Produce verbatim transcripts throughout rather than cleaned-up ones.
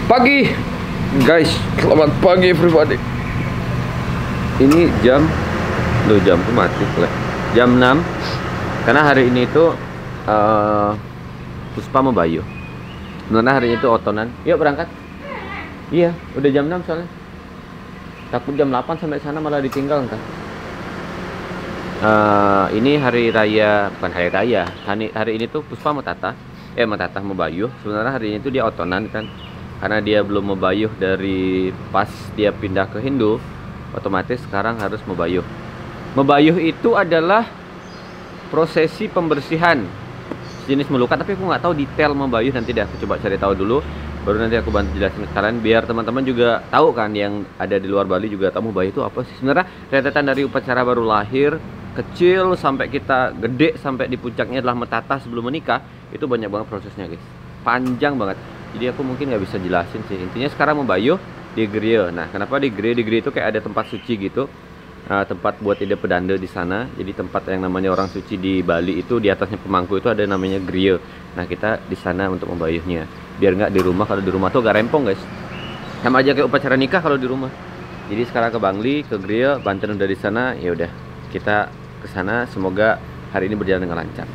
Pagi guys, selamat pagi everybody. Ini jam Loh jamku mati lah. Jam enam. Karena hari ini itu uh, Puspa mau Bayu. Sebenarnya hari itu otonan. Yuk berangkat. Iya, udah jam enam soalnya. Takut jam delapan sampai sana malah ditinggal kan. Uh, ini hari raya, bukan hari raya. Hari, hari ini tuh Puspa mau Tata. Eh mau Tata mau Bayu. Sebenarnya hari ini tuh dia otonan kan. Karena dia belum mebayuh dari pas dia pindah ke Hindu, otomatis sekarang harus mebayuh. Mebayuh itu adalah prosesi pembersihan jenis melukat, tapi aku nggak tahu detail mebayuh. Nanti deh aku coba cari tahu dulu, baru nanti aku bantu jelasin ke kalian biar teman-teman juga tahu kan, yang ada di luar Bali juga tahu mebayuh itu apa sih sebenarnya. Rentetan dari upacara baru lahir kecil sampai kita gede sampai di puncaknya adalah metata sebelum menikah, itu banyak banget prosesnya guys, panjang banget. Jadi aku mungkin nggak bisa jelasin sih. Intinya sekarang membayuh di Griya. Nah, kenapa di Griya? Di Griya itu kayak ada tempat suci gitu, uh, tempat buat ide pedanda di sana. Jadi tempat yang namanya orang suci di Bali itu, di atasnya pemangku itu ada namanya Griya. Nah, kita di sana untuk membayuhnya. Biar nggak di rumah. Kalau di rumah tuh agak rempong guys. Sama aja kayak upacara nikah kalau di rumah. Jadi sekarang ke Bangli, ke Griya, Banten udah di sana. Ya udah, kita ke sana. Semoga hari ini berjalan dengan lancar.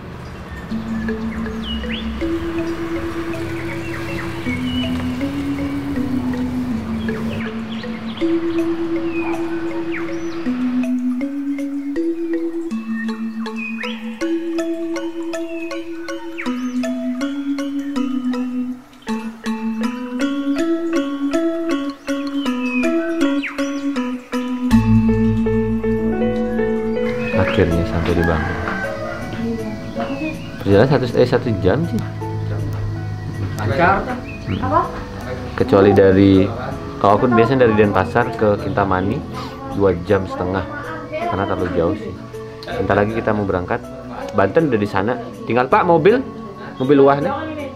Akhirnya sampai di Bangli. Perjalanan satu eh satu jam sih. Lancar. Apa? Kecuali dari, kalau aku biasanya dari Denpasar ke Kintamani dua jam setengah karena terlalu jauh sih. Bentar lagi kita mau berangkat. Banten udah di sana. Tinggal Pak mobil, mobil luahnya.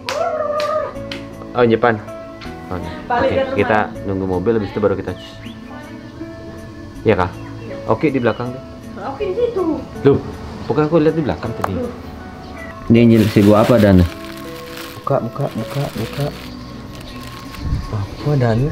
Oh Jepang. Oh, oke, okay. Kita nunggu mobil, habis itu baru kita. Iya kah? Oke, di belakang deh. Oke di situ. Loh, pokoknya aku lihat di belakang tadi. Ini si gua apa Dan? Buka, buka, buka, buka. Apa Dan?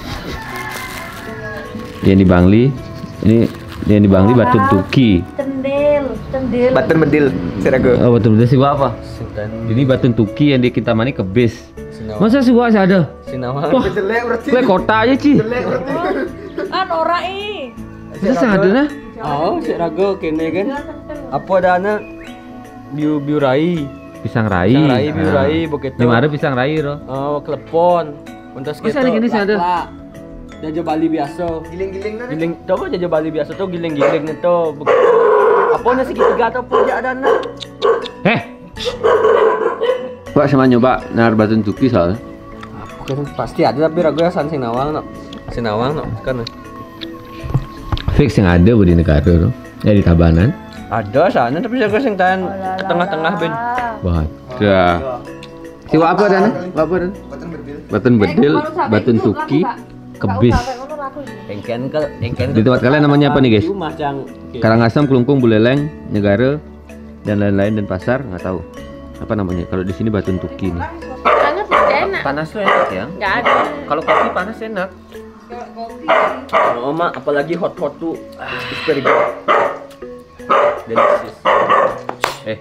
Dia di Bangli. Ini dia di Bangli Batu Tuki. Cendil, cendil. Batu Bedil, Sirago. Oh, Batu Bedil si gua apa? Ini Batu Tuki yang di Kintamani ke base. Masa si gua ada? Sinawang. Wah, jelek berarti. gue kota aja Ci. Jelek berarti. Ah, Nora ih. Itu ada nah. Oh, Sirago kene kan. Apa dana? Biu biu rai. Pisang rai. Pisang rai, biu rai, begitu. Lima ada pisang rai roh. Oh, klepon. Untuk Masa ada gini sih ada? Jajah Bali biasa. Giling-giling nana. Giling, coba jajah Bali biasa tuh giling-giling itu. Apa nasi segitiga atau puja dana? Eh. Pak sama nyoba nar Batu Tuki soalnya. Kan pasti ada, tapi ragu ya san Sinawang no. Sinawang no kan. Fix yang ada di negara tuh. Ya di Tabanan. Ada sana tapi jaga sing tan ke tengah-tengah ben. Wadah. Si apa Dan? Apa Dan? Batun Bedil. Batun Bedil, Batu Tuki, Kebis. Engken ke engken. Di tempat kalian namanya apa nih guys? Okay. Karangasem, Kelungkung, Buleleng, Negara dan lain-lain, dan Pasar nggak tahu apa namanya. Kalau di sini Batu Tuki nih. Panas enak. Panas tuh enak ya? Nggak ada. Kalau kopi panas enak. Oh mak, apalagi hot-hot tuh it's very good. Delicious. Eh.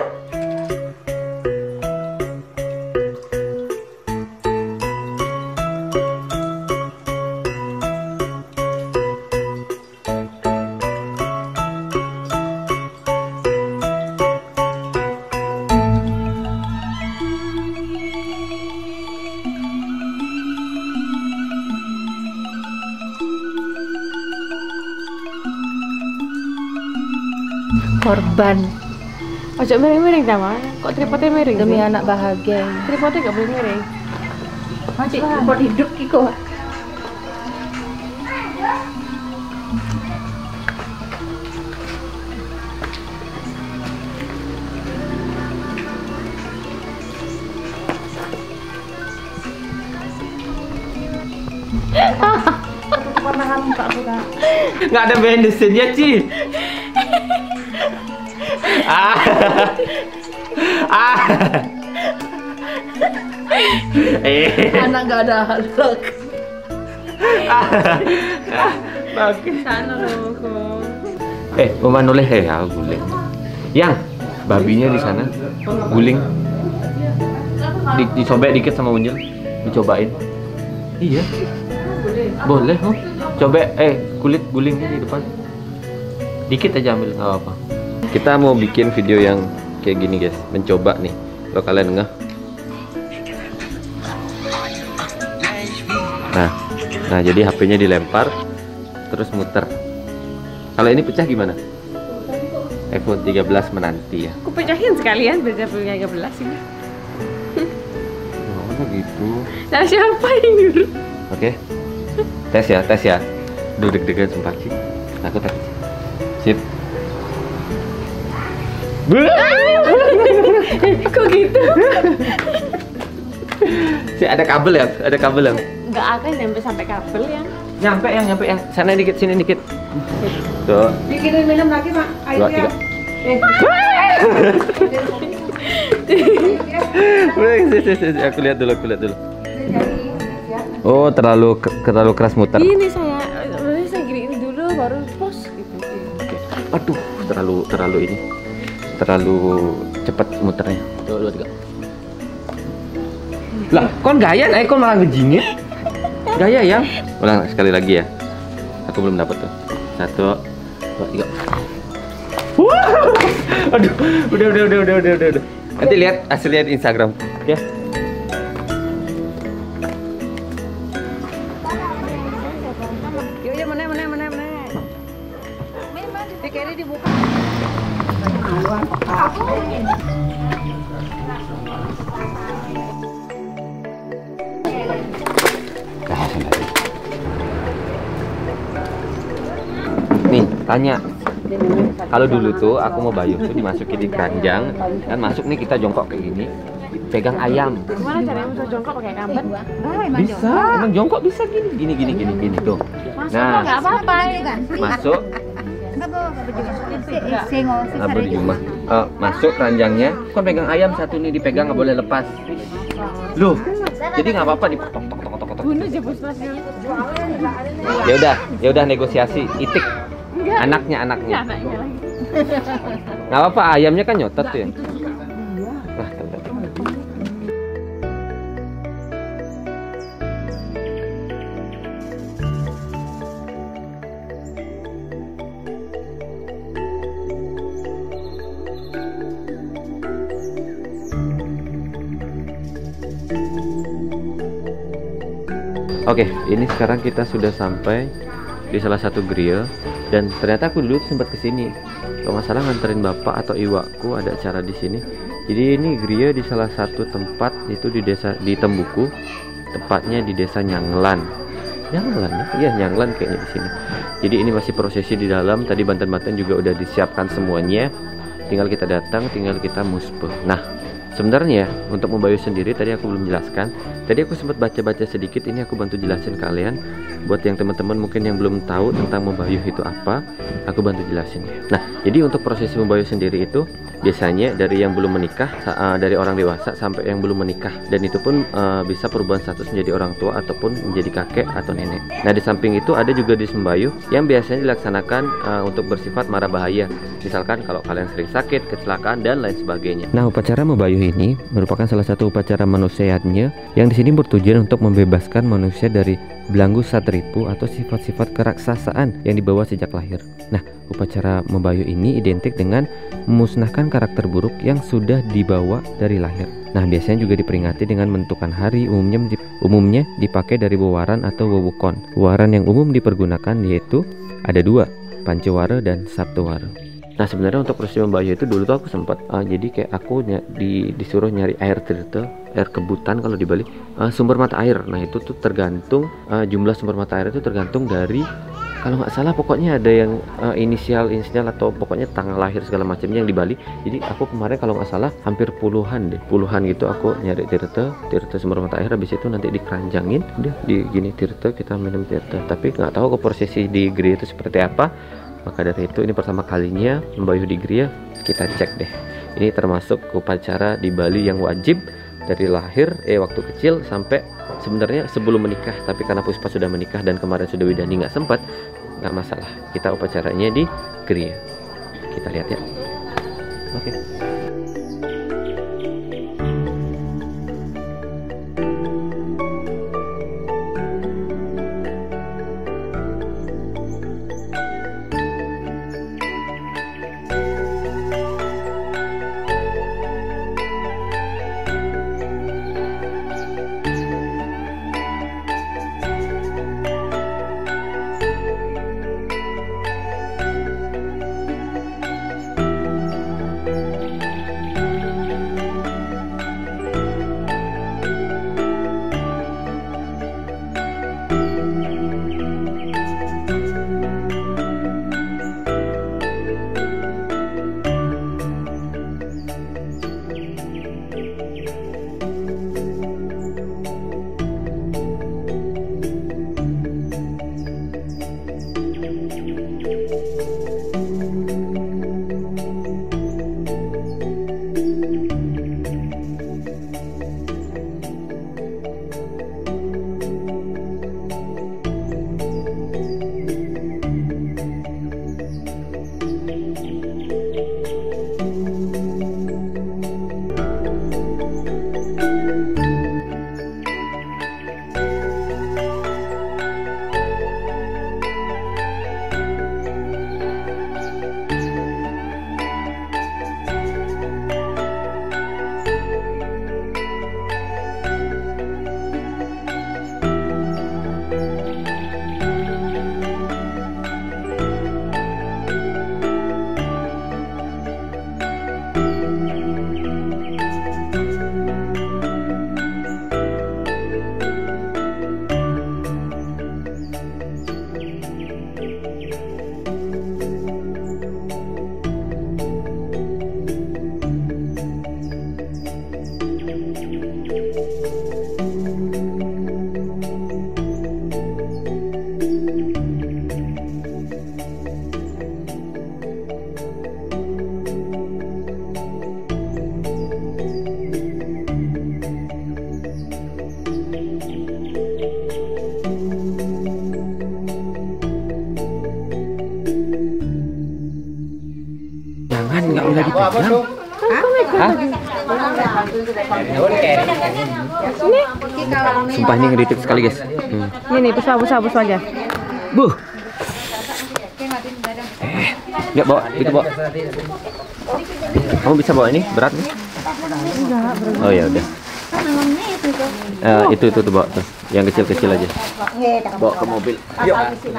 Korban. Ojo miring-miring sama. Kok tripodnya miring? Demi sih? anak bahagia. Tripodnya nggak boleh miring. Masih tripod hidup Kiko. Nggak ada bendesinnya Ci. Ah. Ah. Eh, Anak gak ada ahlak. bagus. Sana loh kok. Eh, mau noleh eh ya guling. Yang babinya di sana guling. Di, disobek dikit sama Unjil, dicobain. Iya. Boleh, oh. Coba eh kulit gulingnya di depan. Dikit aja ambil nggak apa-apa. Kita mau bikin video yang kayak gini guys, mencoba nih. Kalau kalian ngeh. Nah, nah jadi H P-nya dilempar, terus muter. Kalau ini pecah gimana? iPhone tiga belas menanti ya. Aku pecahin sekalian beda tiga belas ini. Oh gitu. Nah siapa yang nyuruh? Oke. Tes ya, tes ya. Duh deg-degan sumpah sih. Aku tes. Sip. Kok gitu? Si ada kabel ya? Ada kabel yang Nggak akan nyampe sampai kabel ya. nyampe yang nyampe yang sana dikit sini dikit. Tuh. Bikinin minum lagi Pak. Dua, tiga. Wih, aku lihat dulu, aku lihat dulu. Oh, terlalu terlalu keras muter. Ini saya, berarti saya giniin dulu baru pos gitu. Oke. Aduh, terlalu terlalu ini. Terlalu cepat muternya. Tuh, dua, tiga. Lah, kon gaya, eh kon malah ngejingit. Gaya ya. Ulang sekali lagi ya. Aku belum dapat tuh. Satu, dua, tiga. Wah, aduh, udah, udah, udah, udah, udah, udah. Nanti lihat hasilnya di Instagram, ya. Yuk, mana, mana, mana, mana. Dikiri dibuka. Nih, tanya. Kalau dulu tuh aku mau bayung tuh dimasukin di keranjang, kan masuk nih kita jongkok kayak gini, pegang ayam. Gimana caranya bisa jongkok pakai kambat? Bisa, emang jongkok bisa gini, gini, gini, gini, gini tuh. Nah, Nggak apa-apa. masuk, nggak berjumlah. Eh, masuk keranjangnya, kan pegang ayam satu nih dipegang nggak boleh lepas. Loh, jadi nggak apa-apa dipotok, tok, tok, tok, tok. Bunuh aja puskesmas. Ya udah, ya udah negosiasi, itik. Anaknya, anaknya. Ya, anaknya lagi. Nggak apa-apa, ayamnya kan nyotot tuh ya. Nah, tuh, tuh, tuh. Oke, ini sekarang kita sudah sampai di salah satu grill dan ternyata aku dulu sempat kesini. Kalau nggak salah nganterin bapak atau iwaku ada acara di sini. Jadi ini grill di salah satu tempat itu di desa di Tembuku, tepatnya di desa Nyanglan. Nyanglan ya? Iya Nyanglan kayaknya di sini. Jadi ini masih prosesi di dalam. Tadi banten-banten juga udah disiapkan semuanya. Tinggal kita datang, tinggal kita muspe. Nah, sebenarnya untuk membayuh sendiri tadi aku belum jelaskan. Tadi aku sempat baca-baca sedikit, ini aku bantu jelasin kalian. Buat yang teman-teman mungkin yang belum tahu tentang membayuh itu apa, aku bantu jelasin. Nah, jadi untuk prosesi membayuh sendiri itu biasanya dari yang belum menikah, uh, dari orang dewasa sampai yang belum menikah, dan itu pun uh, bisa perubahan status menjadi orang tua ataupun menjadi kakek atau nenek. Nah, di samping itu ada juga di sembayuh yang biasanya dilaksanakan uh, untuk bersifat mara bahaya. Misalkan kalau kalian sering sakit, kecelakaan dan lain sebagainya. Nah, upacara membayuh ini merupakan salah satu upacara manusiaatnya yang di sini bertujuan untuk membebaskan manusia dari belenggu satripu atau sifat-sifat keraksasaan yang dibawa sejak lahir. Nah, upacara membayuh ini identik dengan memusnahkan karakter buruk yang sudah dibawa dari lahir. Nah, biasanya juga diperingati dengan menentukan hari, umumnya umumnya dipakai dari wewaran atau wewukon. Wewaran yang umum dipergunakan yaitu ada dua, Pancewara dan Saptawara. Nah, sebenarnya untuk proses membayuh itu dulu tuh aku sempat uh, jadi kayak aku ny di, disuruh nyari air tirta, air kebutan kalau di Bali, uh, sumber mata air. Nah, itu tuh tergantung uh, jumlah sumber mata air itu tergantung dari, kalau nggak salah pokoknya ada yang uh, inisial inisial atau pokoknya tanggal lahir segala macamnya yang di Bali. Jadi aku kemarin kalau nggak salah hampir puluhan deh, puluhan gitu aku nyari tirta, tirta sumber mata air. Habis itu nanti dikeranjangin, udah di gini tirta, kita minum tirta. Tapi nggak tahu ke prosesi di gereja itu seperti apa. Maka dari itu ini pertama kalinya membayuh di gereja, kita cek deh. Ini termasuk upacara di Bali yang wajib dari lahir eh waktu kecil sampai sebenarnya sebelum menikah, tapi karena Puspa sudah menikah dan kemarin sudah widani nggak sempat, nggak masalah, kita upacaranya di Kriya. Kita lihat ya. Oke. Nggak boleh dipegang. Hah? Sumpah ini ngeritik sekali guys. Hmm. Ini nih, puspa, puspa, puspa aja. Buh. Eh, ya bawa, itu bawa. Kamu bisa bawa ini? Berat nih? Enggak, berat. Oh ya udah. Uh, itu itu tuh bawa tuh, yang kecil-kecil aja. Bawa ke mobil. Yuk.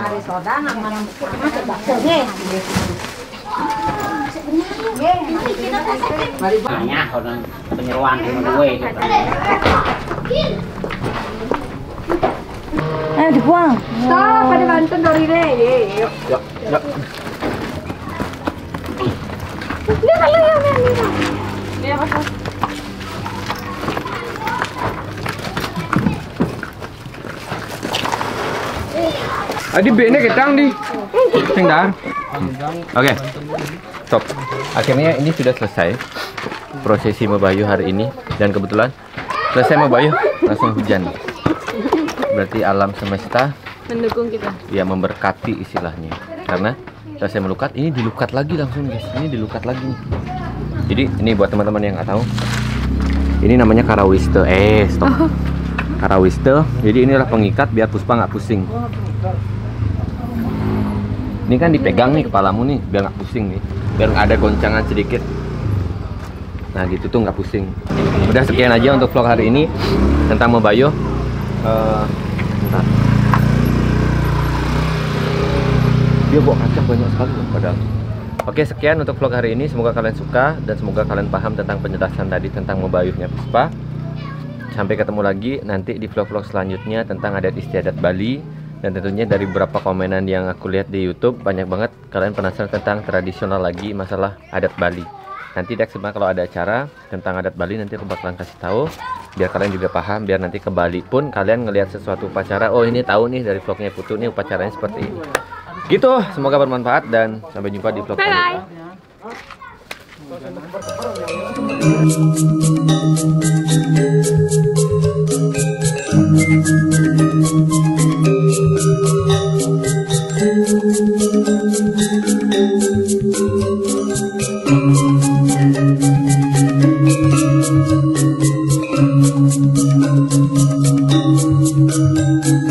Banyak orang penyeruan di gue. Eh, dibuang. Stop, pada bantu dari deh. Yuk. Yuk, yuk. Dia kalau yang ini. Dia apa? Adi B-nya ketang di. Tinggal. Oke. Stop. Akhirnya ini sudah selesai prosesi mebayuh hari ini, dan kebetulan selesai mebayuh langsung hujan. Berarti alam semesta Mendukung kita. ya memberkati istilahnya. Karena selesai melukat, ini dilukat lagi langsung guys. Ini dilukat lagi nih. Jadi ini buat teman-teman yang nggak tahu, ini namanya karawiste. Eh stop. Karawiste. Jadi inilah pengikat biar Puspa nggak pusing. Ini kan dipegang nih kepalamu nih, biar nggak pusing nih, biar nggak ada goncangan sedikit. Nah gitu tuh nggak pusing. Udah sekian aja untuk vlog hari ini tentang mebayuh. Uh, bentar. Dia bawa kacang banyak sekali loh padahal. Oke, sekian untuk vlog hari ini. Semoga kalian suka dan semoga kalian paham tentang penjelasan tadi tentang mebayuhnya Puspa. Sampai ketemu lagi nanti di vlog-vlog selanjutnya tentang adat istiadat Bali. Dan tentunya dari beberapa komenan yang aku lihat di YouTube, banyak banget kalian penasaran tentang tradisional lagi masalah adat Bali. Nanti Dex sebenarnya kalau ada acara tentang adat Bali nanti aku bakalan kasih tahu biar kalian juga paham, biar nanti ke Bali pun kalian ngelihat sesuatu upacara, oh ini tahu nih dari vlognya Putu nih upacaranya seperti ini. Gitu, semoga bermanfaat dan sampai jumpa di vlog selanjutnya. Bye bye. Thank you.